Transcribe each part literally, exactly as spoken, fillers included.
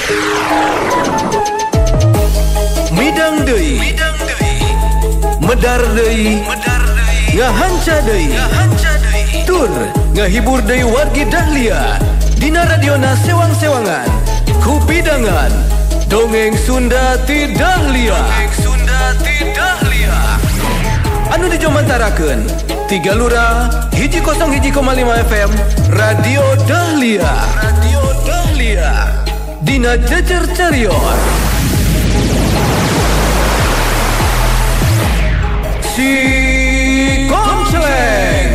Midang deui, medar deui, ngahanca deui, tur ngahibur deui wargi Dahlia dina radiona sewang-sewangan kupidangan dongeng Sunda ti Dahlia. Anu dijomantarakeun tiga lura hiji kosong hiji koma lima F M Radio Dahlia. Radio Dahlia dina jejer carios. Si Konceleng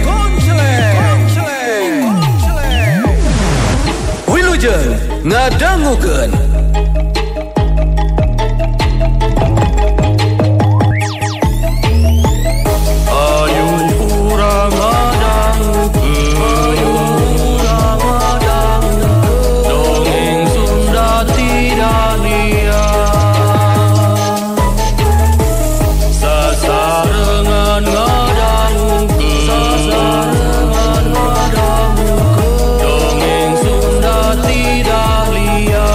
Wilujeng ngadangukeun. Ayo urang ngadangukeun, urang ngadangukeun dongeng Sunda ti Dahlia. Sasarengan ngadangukeun, sasarengan ngadangukeun dongeng Sunda ti Dahlia.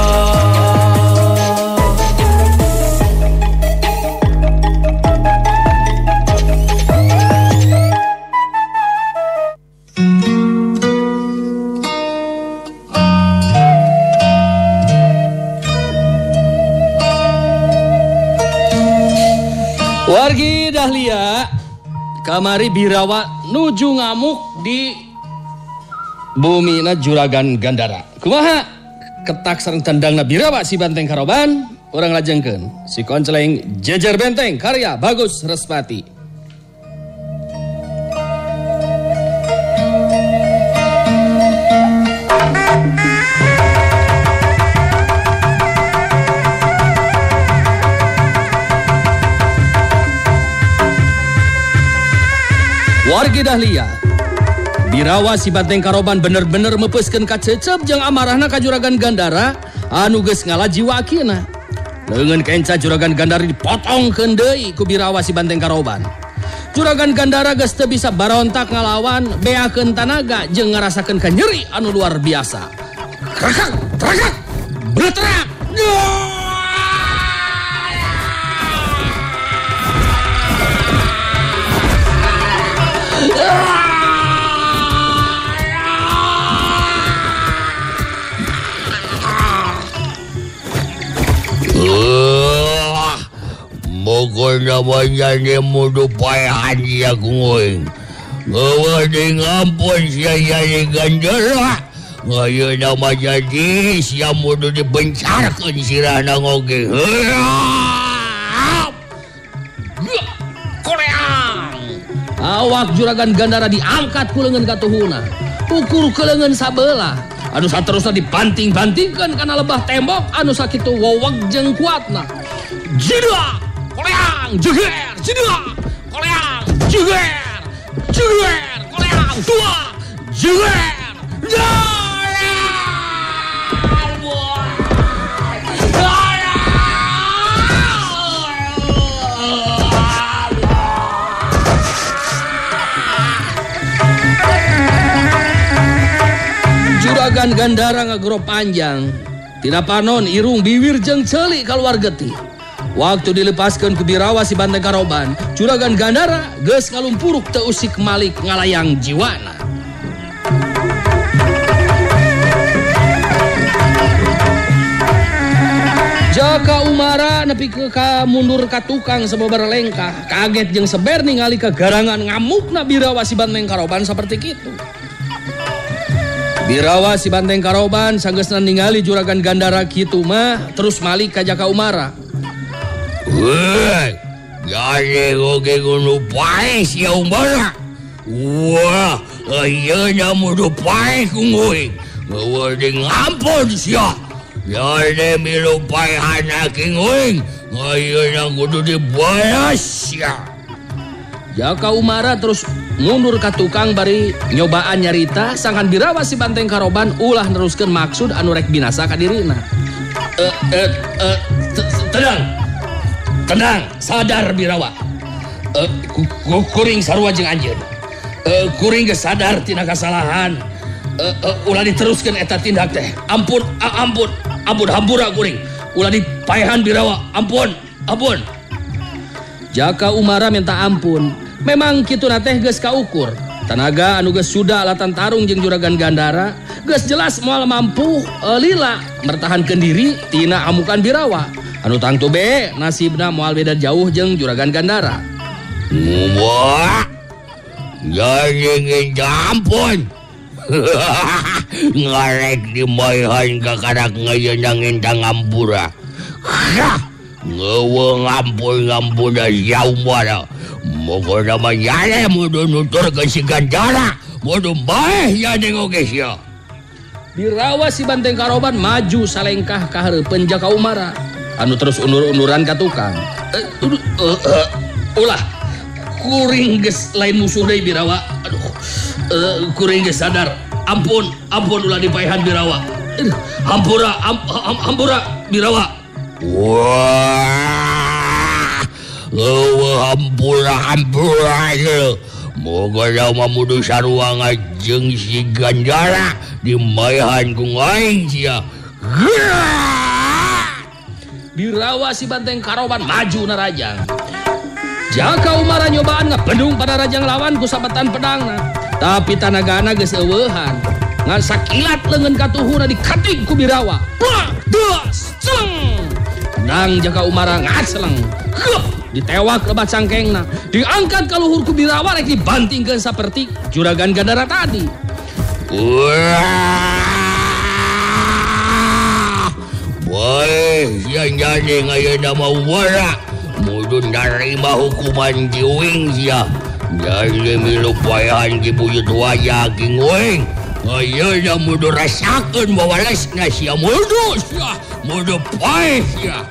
Wargi Dahlia, kamari birawa nuju ngamuk di bumina Juragan Gandara. Kumaha ketak sareng tendangna birawa si Banteng Karoban, urang lajengkeun si Konceleng jejer benteng karya Bagus Respati. Wargi Dahlia, birawa si Banteng Karoban bener-bener mepeskeun ka cecep jeung amarahna ka Juragan Gandara anu geus ngalaji wakina. Leungeun kenca Juragan Gandara dipotongkeun deui ku birawa si Banteng Karoban. Juragan Gandara geus teu bisa barontak ngalawan, beakeun tanaga jeung ngarasakeun ka nyeri anu luar biasa. Krakak, krakak, bleutrak. Mokon namanya ni mudu payahan ya kungoing. Ngawa di ngampun siya ni Gandara. Ngayon namanya di siya mudu dibencarkan sirah na ngoge. Koreang. Awak Juragan Gandara diangkat ku leungeun katuhuna. Ukur ke leungeun sabelah. Anu saterusna dibanting-bantingkeun kana lebah tembok anu sakitu woweg jeung kuatna. Jida, koleang, jeger, jida, koleang, jeger, jeger, koleang, tua, jeger, Juragan Gandara ngagero panjang, tina panon irung bibir jeung ceuli kaluar getih. Waktu dilepaskeun ku birawa si Banteng Karoban, Juragan Gandara geus ngalumpuruk teu usik malik ngalayang jiwana. Jaka Umara nepi ke ka mundur ka tukang sababaraha lengkah, kaget jeung seber ningali kagarangan ngamukna birawa si Banteng Karoban saperti kitu. Birawa si Banteng Karoban sanggeusna ningali Juragan Gandara kitu mah terus malik ka Jaka Umara. Weh, jadi oke kuno pae si Umara. Wah, ayeuna mudu pae kungoing. Ngawa di ngampun sia. Jadi milu pae anak kungoing. Ayeuna kudu dibalas sia. Jaka Umara terus mundur ka tukang bari nyobaan nyarita sangkan birawa si Banteng Karoban ulah neruskeun maksud anu rek binasa ka dirina. Eh eh eh tenang. Tenang, sadar birawa. Uh, kuring sarua jeung anjeun. Uh, kuring geus sadar tina kasalahan. Uh, uh, ulah diteruskeun eta tindak teh. Ampun, uh, ampun, ampun hampura kuring. Ulah dipaehan Birawa. Ampun, ampun. Jaka Umara minta ampun. Memang kitu teh geus kaukur. Tanaga anu geus suda alatan tarung jeung Juragan Gandara, geus jelas moal mampu e, lila mertahankeun diri tina amukan Birawa. Anu tangtu be nasibna moal beda jauh jeung Juragan Gandara. Wah, jadi ampun. Ngarek di maihan kakarak ngayenang entang ampura. Ngewe ngampun-ngampun jauh mana. Moga nama yale mudu nutur ke si Gandara. Mudu baik ya nengok ya. Birawa si Banteng Karoban maju salengkah ka hareupeun Jaka Umara. Anu terus undur-unduran ka tukang. Uh, uh, uh, ulah kuring geus lain musuh deui Birawa. Aduh. Uh, kuring geus sadar. Ampun, ampun ulah dipaehan Birawa. Uh, hampura, am, am, hampura Birawa. Wah. Wah, hampura, hampura ya. Moga nama mudu sarua ngajeng si Gandara di maihan ku aing sia. Birawa si Banteng Karoban maju na rajang. Jaka Umara nyobaan ngabendung pada rajang lawan ku sabetan pedangna. Tapi tanagana geus eueuhan. Ngan sakilat leungeun katuhuna dikating ku Birawa. Plak, das, ceng. Nang Jaka Umara ngaceleng. Hup, ditewak lebat cangkengna. Diangkat ka luhur ku Birawa rek dibantingkeun saperti Juragan Gandara tadi. Wah. Boy, yang jadi ngayeuna mah wara. Mudu narima hukuman jiwing sia. Jadi milu paehan ki buyut waya ki nguing. Ayeuna mudu rasakeun bawalesna sia mudu sia. Mudu paeh sia.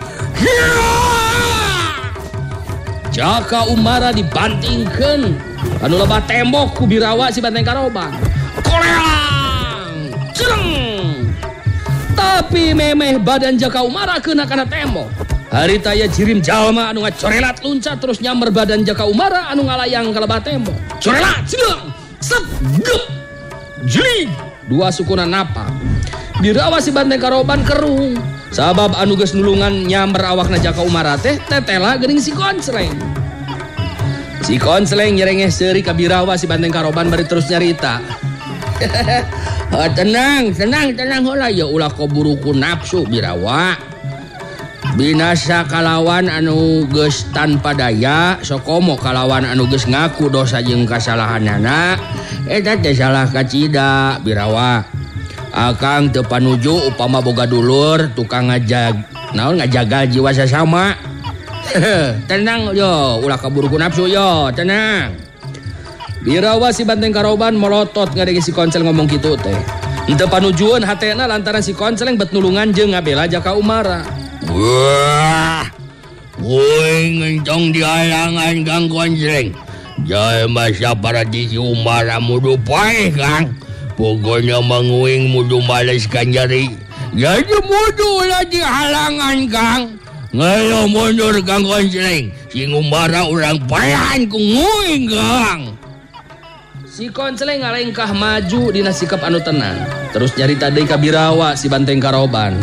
Jaka Umara dibantingkeun anu loba tembok ku Birawa si Banteng Karoban. Koleang, cereng. Tapi memeh badan Jaka Umara keuna kana tembok. Harita aya jirim jalma anu ngacorelat luncat terus nyamber badan Jaka Umara anu ngalayang ka lebah tembok. Corelat, cedeung, set, gep, jling. Dua sukuna napa. Birawa si Banteng Karoban kerung. Sabab anu geus nulungan nyamber awakna Jaka Umara teh tetela geuning si Konsleng. Si Konsleng nyerengeh seuri ka Birawa si Banteng Karoban bari terus nyarita. Oh, tenang, tenang, tenang heula ya ulah kaburu ku nafsu Birawa. Binasa kalawan anu geus tanpa daya, sokomo kalawan anu geus ngaku dosa jeung kasalahanana. Eta teh salah kacida Birawa. Akang teu panuju upama boga dulur tukang ngajag naon ngajagal jiwa sasama. Tenang yo, ulah kaburu ku nafsu yo, tenang. Birawa si Banteng Karoban melotot ngadege si Konsel ngomong kitu teh. Henteu panujueun hatena lantaran si Konseleng bet nulungan jeung ngabela Jaka Umara. Wah. Woi ngentong dihalangan Kang Konseleng. Jae masa para di si Umara mudu paeh Kang. Pokoknya menguing mudu males kanjari. Jadi mudu lah dihalangan Kang. Ngayo mundur Kang Konseleng. Si Umara orang paehan ku nguing Kang. Si Konseleng ngalengkah maju dina sikap anu tenang. Terus nyarita deui ka Birawa si Banteng Karoban.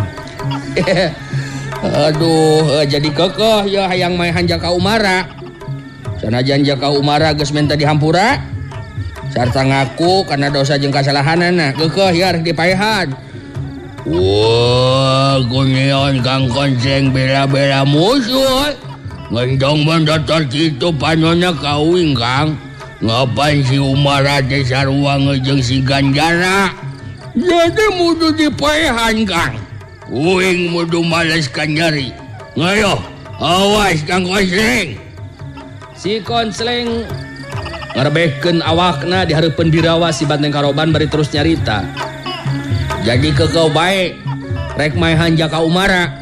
Aduh, jadi kekeh ya hayang maehan Jaka Umara. Sanajan Jaka Umara geus menta dihampura sarta ngaku karena dosa jeung kasalahanana, kekeh ya rek dipaehan. Wah, kunyeon Kang Konseleng bela-bela musuh. Ngentong mendatar kitu panonna kawing Kang. Ngapain si Umara teh sarua ngejeng si Gandara? Jadi mudu dipaehan Kang. Uing mudu males kanjari. Ngayo, awas Kang Konseleng. Si Konseleng ngarebehkeun awakna di hareupeun Birawa si Banteng Karoban bari terus nyarita. Jadi kekeu bae rek maehan Jaka Umara.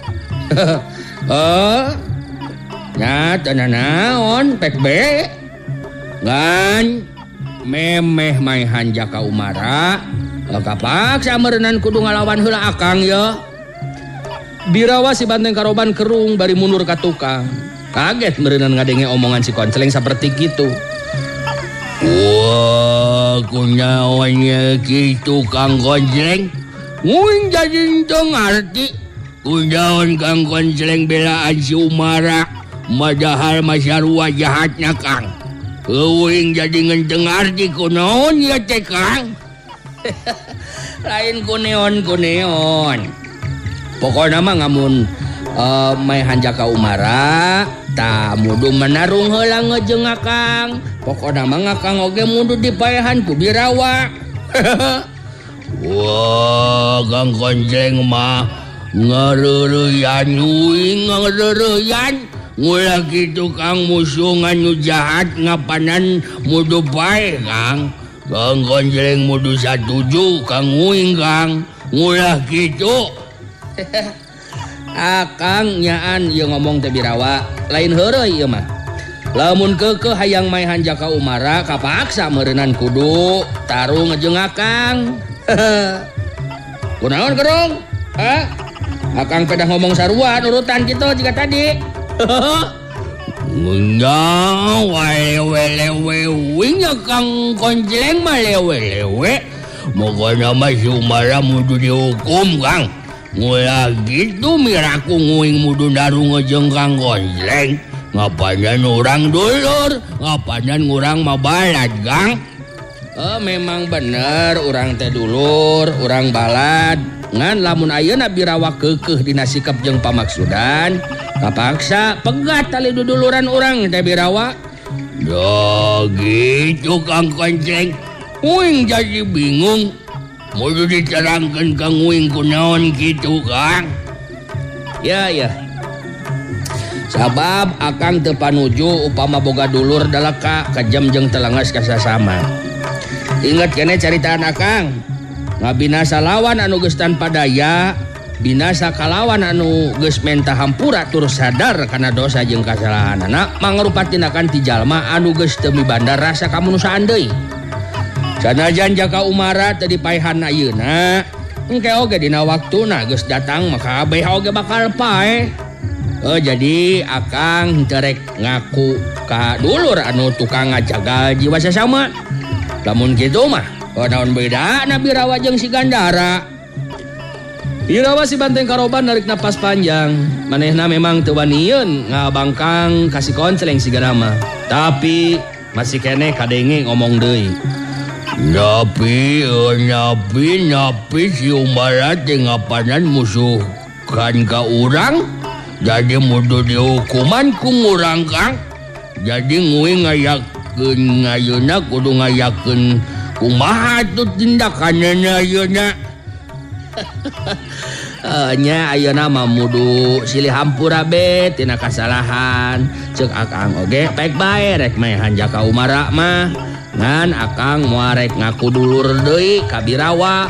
Oh, nya teu naon pek be. Ngan memeh maehan Jaka Umara. Kapaksa meureunan kudu ngalawan heula akang ya. Birawa si Banteng Karoban kerung bari mundur ka tukang. Kaget meureunan ngadenge omongan si Konseleng saperti kitu. Wah, kunyaonnya kitu Kang Konseleng. nguing jadi teu ngarti kunaon Kang Konceleng belaan si Umara madahal masarua jahatna Kang. Nguing jadi ngenteu ngarti kunaon ya teh Kang. Lain kuneon-kuneon. Pokokna mah ngamun uh, maehan Jaka Umara ta mudu menarung heula ngejeng Akang. Pokokna mah Akang oge mudu dipaehan ku Birawa. Wah, Kang Konceleng mah ngareureyan uing ngareureyan. Ngulah kitu Kang musuh nganu jahat ngapanan mudu pae Kang. Kang Konceleng mudu satuju Kang Uing Kang. Ngulah kitu. Akang nyaan ieu ngomong teh Birawa, lain heureuy ieu mah. Lamun keukeuh hayang maehan Jaka Umara kapaksa meureunnan kudu tarung ngejeng Akang. Kunaon kerong? Hah? Akang pedah ngomong sarua nurutan kitu jika tadi. Nggak, walewe-lewe wingnya Kang Konceleng mah lewe-lewe. Mokona mah si Umara mudu dihukum Kang. Ngulah gitu miraku nguing mudu narung ngejeng Kang Konceleng. Ngapanan orang dulur, ngapanan ngurang mah balad Kang. Oh, memang bener urang teh dulur, urang balad. Ngan lamun ayeuna Birawa keukeuh dina sikap jeung pamaksudan, kapaksa pegat tali duduluran urang teh Birawa. Ya gitu Kang Konceleng. Uing jadi bingung. Mudu diterangkeun Kang Uing kunaon kitu Kang. Ya ya. Sabab Akang teu panuju upama boga dulur dalaka kajem jeung telengas kasasama. Ingat keneh caritaan Akang. Ngabinasa lawan anu geus tanpa daya, binasa kalawan anu geus menta hampura tur sadar kana dosa jeung kasalahanna mangrupa tindakan ti jalma anu geus teu mibandar rasa kamanusiaan deui. Sanajan Jaka Umara teu dipaehan ayeuna, engke oge dina waktuna geus datang maka abeh oge bakal paeh. Oh, jadi Akang teu rek ngaku ka dulur anu tukang ngajaga jiwa sesama. Lamun kitu mah naon bedana Birawa jeung si Gandara. Birawa si Banteng Karoban narik napas panjang. Manehna memang teu wanieun ngabangkang ka si Konceleng sigana mah. Tapi masih keneh kadenge ngomong deui. Napi, napi, napi si Umara teh ngapanan musuh kan ka urang. Jadi mudu dihukuman ku ngurang Kang. Jadi nguing ngayakeun ayeuna kudu ngayakeun kumaha tuh tindakanna ayeuna. Nya ayeuna mah mudu silih hampura be tina kasalahan. Ceuk Akang oge pek bae rek maehan Jaka Umara mah. Ngan Akang moal rek ngaku dulur deui ka Birawa.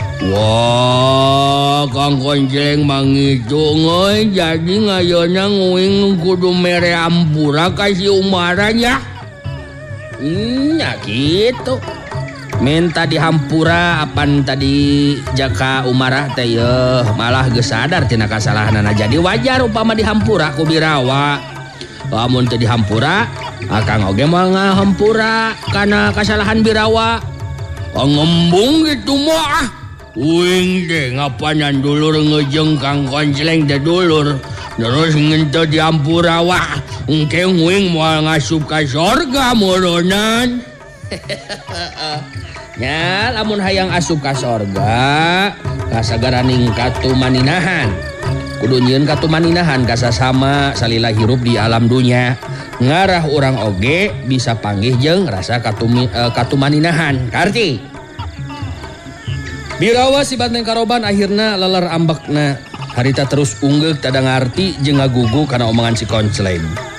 Wah, Kang Konceleng mangitu ngeuy. Jadi ngayeuna nguing kudu mere hampura ka si Umara nya. Nya kitu. Minta dihampura apan tadi Jaka Umara teh yeuh malah geus sadar tina kasalahanna. Jadi wajar upama dihampura ku Birawa. Lamun teu dihampura, Akang oge moal ngahampura kana kasalahan Birawa. Ngembung gitu mah. Uing teh ngapanan dulur ngejeng Kang Konceleng teh dulur. Terus ngenteu dihampura wah. Engke nguing moal ngasup ka sorga meureunnan. Nya lamun hayang asup ka sorga, kasagaraning katumaninahan. Kudu nyieun katumaninahan ka sasama salila hirup di alam dunya. Ngarah urang oge bisa panggih jeung rasa katumi, uh, katumaninahan. Karti. Birawa si Banteng Karoban akhirna leler ambekna. Harita terus unggeuh tada ngarti jeung ngagugu kana omongan si Konceleng.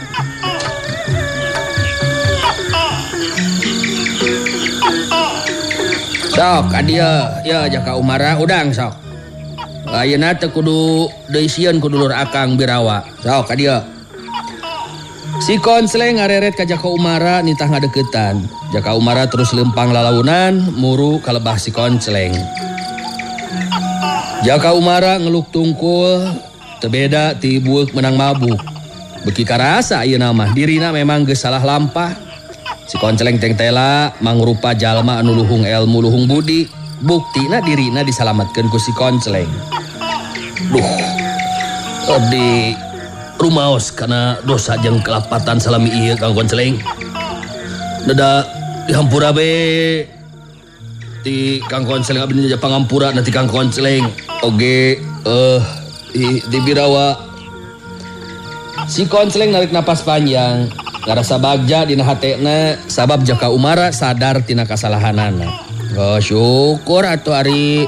Sok adia ya Jaka Umara udang sok. Ayeuna teu kudu deui sieun ku dulur Akang Birawa. Sok adia. Si Konceleng ngareret ka Jaka Umara nitah ngadeuketan. Jaka Umara terus lempang lalaunan muru kalebah si Konceleng. Jaka Umara ngeluk tungkul teu beda ti bueuk menang mabuk. Beuki karasa ayeuna mah dirina memang geus salah lampah. Si Konceleng teng tela mangrupa jalma anu luhung ilmu luhung budi. buktina dirina disalamatkeun ku si Konceleng. Duh, abdi rumaos karena dosa jeung kelapatan salami ieu Kang Konceleng. Dada dihampura be ti Kang Konceleng abdi nyaja pangampura nanti Kang Konceleng oge eh di, di Birawa. Si Konceleng narik napas panjang ngarasa bagja dina hatena sabab Jaka Umara sadar tina kasalahanana. Oh syukur atuh ari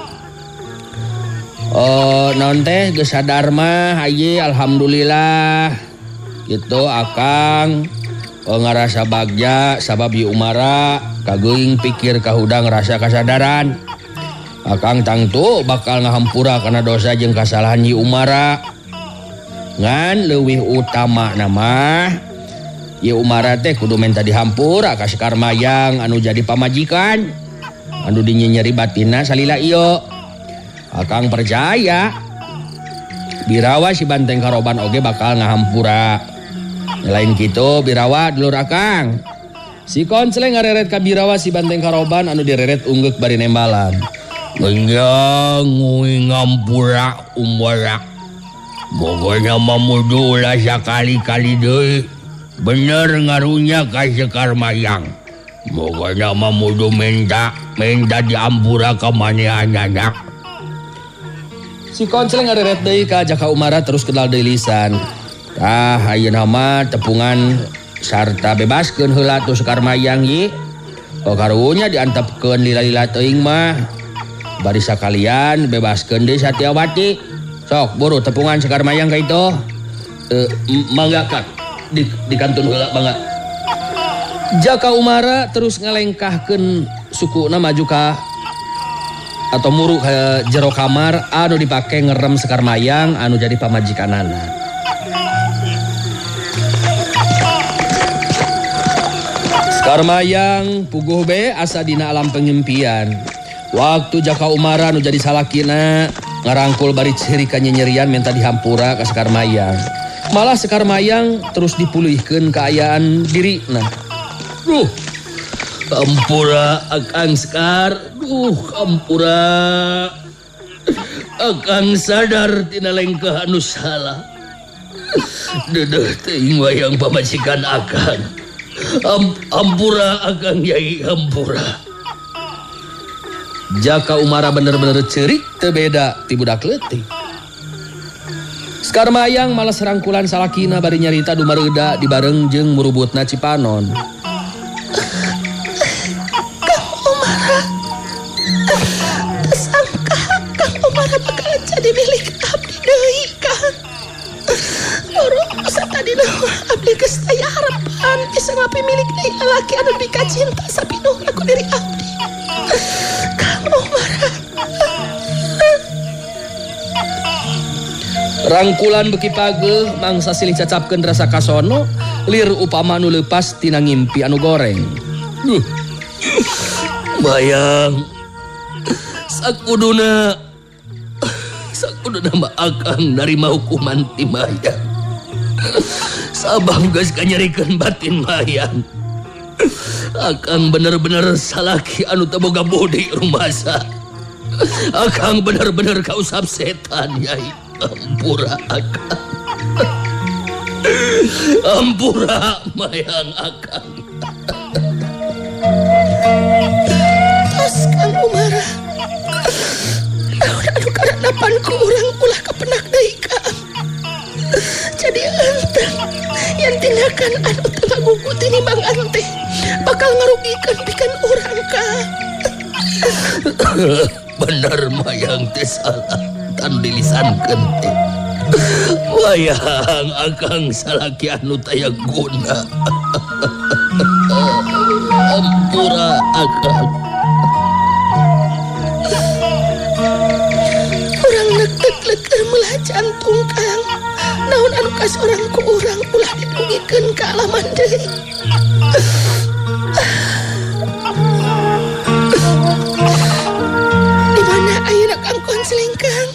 oh naon teh geus sadar mah haye alhamdulillah gitu Akang. Oh, ngarasa bagja sabab Yi Umara kageuing pikir kahudang ngerasa kasadaran. Akang tangtu bakal ngahampura karena dosa jeung kasalahan Yi Umara. Ngan leuwih utama nama Yi Umara teh kudu menta dihampura ka Sekar Mayang anu jadi pamajikan anu dinyenyeri batinna salila ieu. Akang percaya Birawa si Banteng Karoban oge bakal ngahampura. Lain gitu Birawa dulur Akang. Si Konceleng ngareret ka Birawa si Banteng Karoban anu direret ungguk bari nembalan. Menjang nguing ngampura Umara. Pokoknya mamudu ulah sakali-kali deui. Bener ngarunya ka Sekar Mayang. Pokoknya mamudu menda menda diampura ka manehanana. Si Konceleng ngareret deui ka Jaka Umara terus kenal deui lisan. Tah ayeuna mah tepungan sarta bebaskeun heula tu Sekar Mayang Yi. Oh karunya diantepkeun lila-lila teuing mah. Bari sakalian bebaskeun deui Satyawati. Sok buru tepungan Sekar Mayang ka itu. E, mangga Kang di dikantun heula mangga. Jaka Umara terus ngalengkahkeun sukuna maju ka atau muru ke jero kamar anu dipake ngerem Sekar Mayang anu jadi pamajikanana. Sekar Mayang puguh be asa dina alam pengimpian. Waktu Jaka Umara nu jadi salakina ngarangkul bari ciri kanyerian minta dihampura ka Sekar Mayang. Malah Sekar Mayang terus dipulihkeun kaayaan dirina. Duh, hampura Akang Sekar. Duh, hampura. Akang sadar tina lengkah anu salah. Dedeh teuing wayang pamajikan Akang. Am, ampura Akang Yai ampura. Jaka Umara bener-bener cerik teu beda ti budak leutik. Sekar Mayang malah serangkulan salakina bari nyarita dumareuda dibareng jeung murubutna Cipanon. Kang Umara, tersangka Kang Umara bakal jadi milik abdi deui Kang. Loro satadina abdi geus aya harapan bisa ngapi milik deui lalaki anu dikacinta sapinuhna ku diri abdi. Kang Umara. Rangkulan beki pageuh mangsa silih cacapkeun rasa kasono lir upama anu leupas tina ngimpi anu goreng. Duh. Mayang. Sakuduna sakuduna mah Akang narima hukuman ti Mayang. Sabab geus kanyerikeun batin Mayang. Akang bener-bener salaki anu teu boga budi rumasa. Akang bener-bener kausap setan Yai. Ampura Akang. Ampura Mayang Akang. Tos Kang Umara. Naon anu karanapan ku urang ulah kapenak deui Kang. Jadi anteng yang tindakan anu teu ngagugu tinimbang anteh bakal ngarugikeun pikeun urang Kang. Bener Mayang teh salah tan dilisankeun teh. Wayang Akang salaki anu taya guna. Ampura Akang. Urang leg-leg melah jantung Kang. Naon anu kasorang ku urang ulah didugikeun ka alaman deui. Di mana ayeuna Kang Konceleng Kang?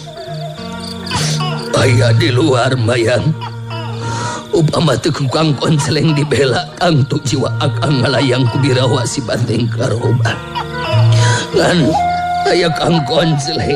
Aya di luar Mayang. Upama teu Kang Konceleng dibela Kang tu jiwa Akang ngalayang ku Birawa si Banteng Karoban. Ngan aya Kang Konsleng.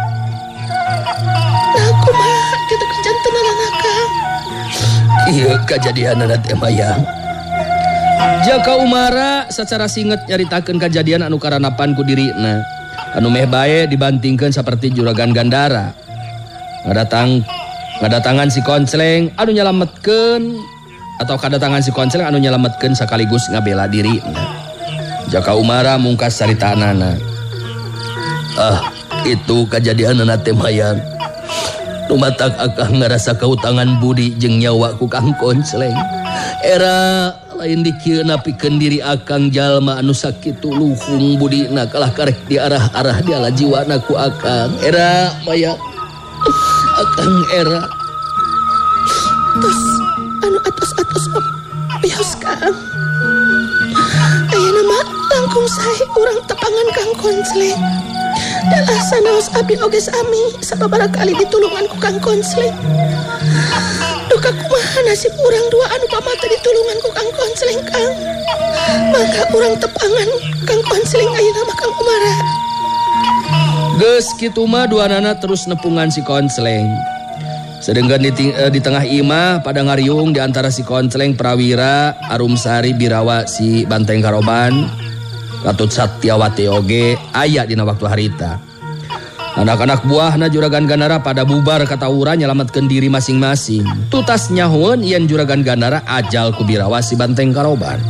Nah kumaha kitu kejantenan Kang? Ieu kajadianna teh mayang. Jaka Umara secara singkat nyaritakeun kajadian anu karanapan ku dirina. Anu meh bae dibantingkeun saperti juragan Gandara. Ngadatang ngadatangan si Konsleng anu nyalametkeun atau kadatangan si Konsleng anu nyalametkeun sakaligus ngabela dirina. Jaka Umara mungkas caritaanana. Ah, itu kajadianna teh mayang. Lumatak akang ngarasa kautangan budi jeung nyawa ku Kang Konsleng. Era lain dikieun napikeun diri akang jalma anu sakitu luhung budina kalah karek diarah-arah diala jiwana ku akang. Era mayang. Akang era. Tos anu atos-atos pios Kang. Ayeuna mah langkung sae urang tepangan Kang Konsleng. Dalah sanaos abdi oge sami sababaraha kali ditulungan ku Kang Konsleng. Duka kumaha nasib urang dua anu pamata ditulungan ku Kang Konsleng Kang. Maka urang tepangan Kang Konsleng ayeuna mah Kang Umara. Geus kitu mah duanana terus nepungan si Konsleng. Sedengkeun di, eh, di tengah imah pada ngariung di antara si Konsleng Prawira, Arumsari Birawa si Banteng Karoban, Katut Satyawati oge aya dina waktu harita. Anak-anak buahna juragan Gandara pada bubar katawuran nyalametkeun diri masing-masing. Tutas nyahoeun yen juragan Gandara ajal ku Birawa si Banteng Karoban.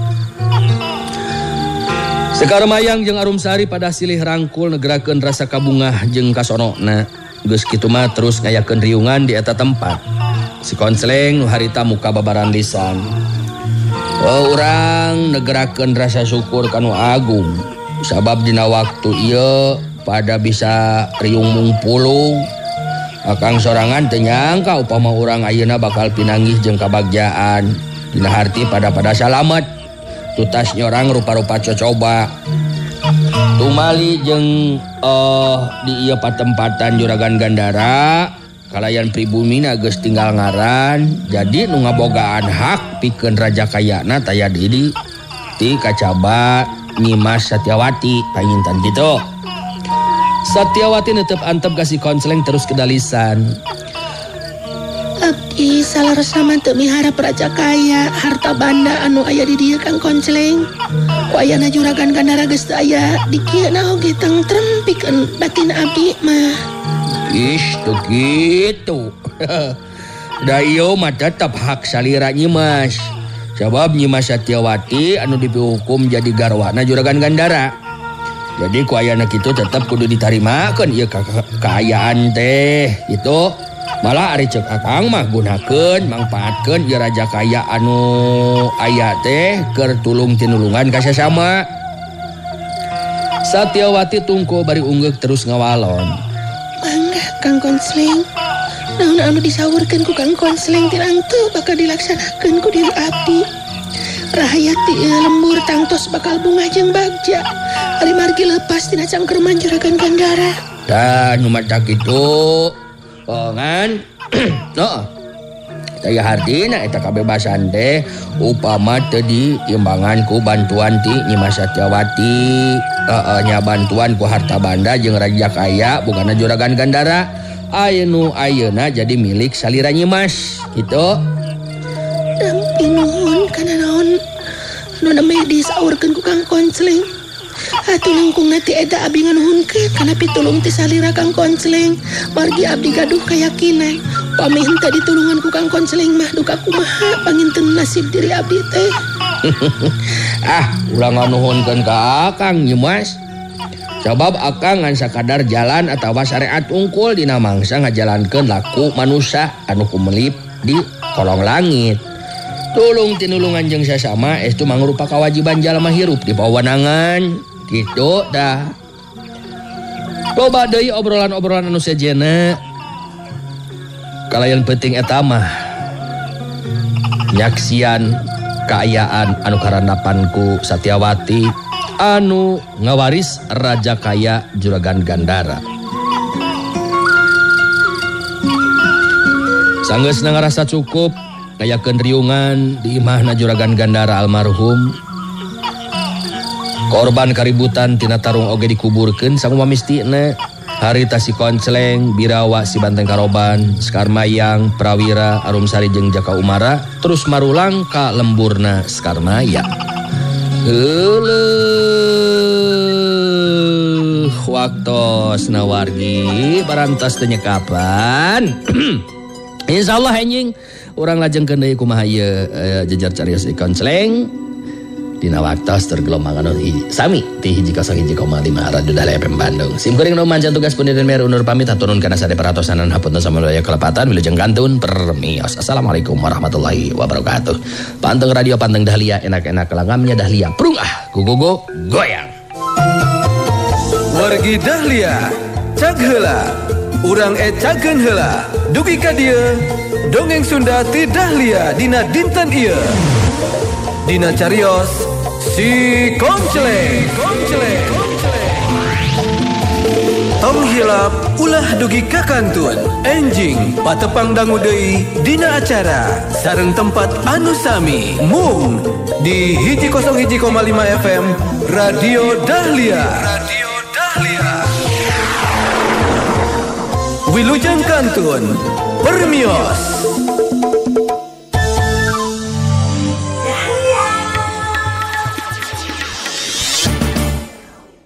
Sekar Mayang jeung Arumsari pada silih rangkul negerakeun rasa kabungah jeung kasonona. Geus kitu mah terus ngayakeun riungan di eta tempat. Si Konsleng nu harita muka babaran lisan. Oh, urang negerakeun rasa syukur kanu agung sabab dina waktu ieu pada bisa riung mungpulung. Akang sorangan teu nyangka upama urang ayeuna bakal pinanggih jeung kabagjaan. Dina harti pada-pada salamet. Tutas nyorang rupa-rupa cocoba. Tumali jeung uh, di ieu patempatan juragan Gandara kalayan pribumina geus tinggal ngaran, jadi nu ngabogaan hak pikeun raja kayana taya didi ti kacaba Nyimas Satyawati panginten kitu. Satyawati neuteup antep ka si Konsleng terus kedalisan. Abdi salaresna mah teu miharep raja kaya, harta banda anu aya di dieu Kang Konsleng. Wayana juragan Gandara geus teu aya di kieu na oge tentrem pikeun batin abdi mah. Ish, tuh gitu. Da iyo mah tetap hak salira Nyimas. Sebab Nyimas Satyawati anu dihukum jadi garwana juragan Gandara. Jadi ku ayana kitu tetap kudu ditarimakeun ieu kekayaan teh gitu. Malah ari ceuk akang mah gunakeun mangpaatkeun ieu raja kaya anu aya teh keur tulung tinulungan ka sasama. Satyawati tungku bari ungeuk terus ngawalon. Mangga Kang Konsleng, naon anu disaurkeun ku Kang Konsleng tirang teu bakal dilaksanakeun ku diri abdi. Rahayat ti lembur tangtos bakal bungah jeung bagja. Ari margi lepas tina cangkreman juragan Gandara. Dan nu mata kitu, oh ngan. Heeh. Taya hartina eta kabebasan teh upama teu diimbangan ku bantuan ti Nyimas Satyawati. Heeh, nya bantuan ku harta banda jeung raja kaya bugana juragan Gandara. Ayeuna ayeuna jadi milik salira Nyimas kitu. Dampi nuhun kana naon anu nameh disaurkeun ku Kang Konsleng. Atuh langkungna ti eta abdi nganuhunkeun kana pitulung ti salira Kang Konsleng. Margi abdi gaduh kayakinan pami henteu ditulungan ku Kang Konsleng mah duka kumaha panginten nasib diri abdi teh. Ah, ulah nganuhunkeun ka akang Nyimas. Sabab akang ngan sakadar jalan atawa syariat unggul dina mangsa ngajalankeun laku manusia anu kumelip di kolong langit. Tulung tinulungan jeung sasama estu mangrupa kawajiban jalma hirup di pawenangan kitu dah. Loba deui obrolan-obrolan anu sejenna kalayan penting eta mah nyaksian kaayaan anu karandapan ku Satyawati anu ngawaris raja kaya juragan Gandara. Sanggeusna ngarasa cukup ngayakeun riungan di imahna juragan Gandara almarhum. Korban kaributan tina tarung oge dikuburkeun sakumaha mistina. Harita si Koncleng, Birawa si Banteng Karoban, Sekar Mayang, Prawira, Arumsari jeung Jaka Umara terus marulang ka lemburna Sekar Mayang. Heuleuk waktosna wargi barantos teu nyekapan. Insyaallah anjing urang lajengkeun deui kumaha ieu jejer carios si Koncleng. Dina waktos tergelombang anu sami ti hiji kosong hiji koma lima Radio Dahlia F M Bandung. Sim kuring nu mancan tugas punten mer undur pamit haturun kana sade paratosanan hapunten samudaya kelepatan wilujeng kantun permios. Assalamualaikum warahmatullahi wabarakatuh. Panteng radio Panteng Dahlia enak-enak langamnya Dahlia prung ah gugugo goyang. Wargi Dahlia cag heula urang ecakeun heula dugi ka dieu dongeng Sunda ti Dahlia dina dinten ieu. Dina carios si Koncleng, Koncleng, tong hilap ulah dugi ka kantun enjing patepang dangu deui dina acara sareng tempat anu sami mung di hiji kosong hiji koma lima F M Radio Dahlia. Radio Dahlia. Wilujeng kantun permios.